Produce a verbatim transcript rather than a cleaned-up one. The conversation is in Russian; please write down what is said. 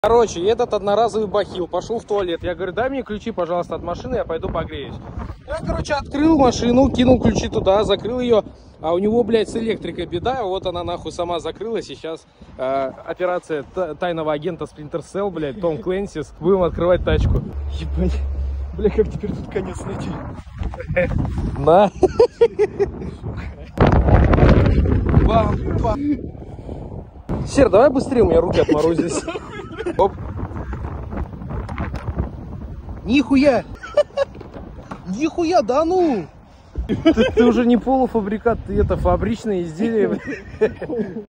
Короче, этот одноразовый бахил пошел в туалет. Я говорю, дай мне ключи, пожалуйста, от машины, я пойду погреюсь. Я, короче, открыл машину, кинул ключи туда, закрыл ее. А у него, блядь, с электрикой беда. Вот она, нахуй, сама закрылась. И сейчас э, операция тайного агента Splinter Cell, блядь, Том Клэнсис. Будем открывать тачку. Ебать. Бля, как теперь тут конец найти? На. Сер, давай быстрее, у меня руки отморозились. Оп. Нихуя! Нихуя, да ну! Ты, ты уже не полуфабрикат, ты это фабричное изделие.